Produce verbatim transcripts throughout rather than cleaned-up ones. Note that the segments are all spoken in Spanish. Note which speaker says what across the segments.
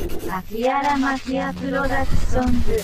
Speaker 1: 秋原マキアプロダクションズ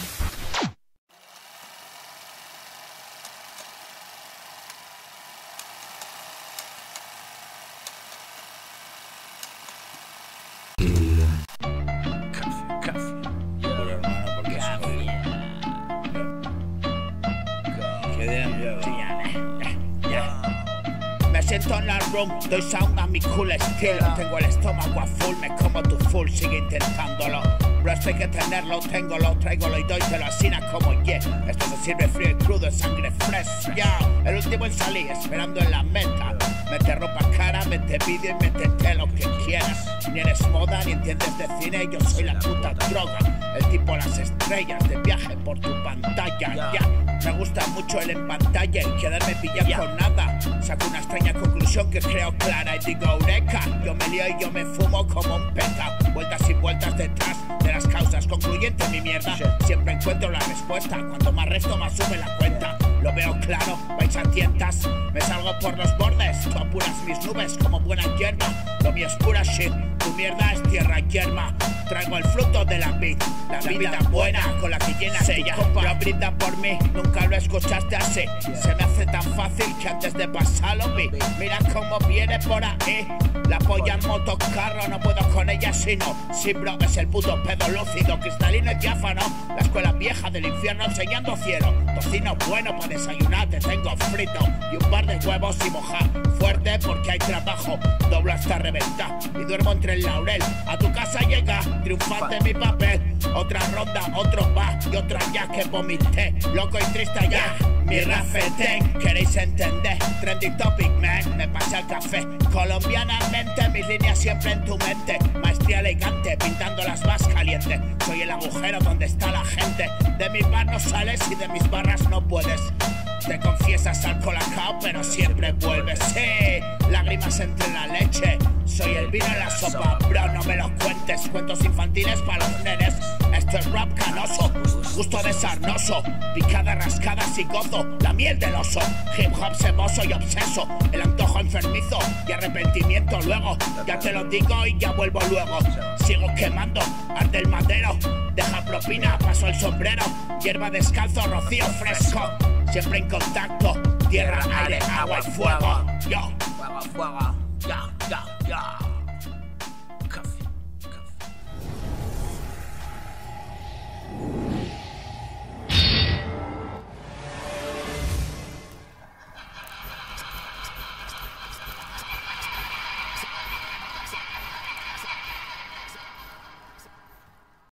Speaker 2: Me siento en la room, doy sound a mi cool estilo. Tengo el estómago a full, me como tu full, sigue intentándolo. Bro, esto hay que tenerlo, tengo lo, traigo lo y doy te lo asina como yeah. Esto se sirve frío y crudo, es sangre fresca. Yeah. El último en salir, esperando en la meta. Mete ropa cara, mete vídeo y métete lo que quieras. Ni eres moda, ni entiendes de cine, yo soy la puta droga. El tipo las estrellas, de viaje por tu pantalla. Ya, yeah. Me gusta mucho el en pantalla y quedarme pillado yeah. con nada. Saco una extraña conclusión que creo clara y digo eureka. Yo me lío y yo me fumo como un peta. Vueltas y vueltas detrás de las causas, concluyente mi mierda. Siempre encuentro la respuesta, cuanto más resto más sube la cuenta. Lo veo claro, vais a tientas. Me salgo por los bordes, tú apuras mis nubes como buena hierba. Lo mío es pura shit, tu mierda es tierra yerma. Traigo el fruto de la vid, la, la vida buena con la que llenas tu copa. Lo brinda por mí, nunca lo escuchaste así. Se me hace tan fácil que antes de pasarlo vi. Mira cómo viene por ahí. La polla en motocarro, no puedo con ella sino. Sí bro, es el puto pedo lúcido, cristalino y diáfano. La escuela vieja del infierno enseñando cielo. Tocino bueno para desayunar, te tengo frito. Y un par de huevos y mojar. Fuerte porque hay trabajo, doblo hasta reventar. Y duermo entre el laurel, a tu casa llega triunfante mi papel. Otra ronda, otro va y otra ya que vomité. Loco y triste ya, mi rafetén. ¿Queréis entender? Trending topic man, me pasé al café. Colombianamente, mis líneas siempre en tu mente. Maestría elegante, pintando las más calientes. Soy el agujero donde está la gente. De mi bar no sales y de mis barras no puedes. Te confiesas al colacao, pero siempre vuelves. Sí, lágrimas entre la leche. Soy el vino en la sopa, bro, no me lo cuentes. Cuentos infantiles para los nenes. Esto es rap canoso, gusto de sarnoso. Picada, rascadas y gozo, la miel del oso. Hip hop semoso y obseso. El antojo enfermizo y arrepentimiento luego. Ya te lo digo y ya vuelvo luego. Sigo quemando, arde el madero. Deja propina, paso el sombrero. Hierba descalzo, rocío fresco. Siempre en contacto, tierra, aire, agua y fuego. Yo,
Speaker 3: fuego, fuego, ya, ya, ya.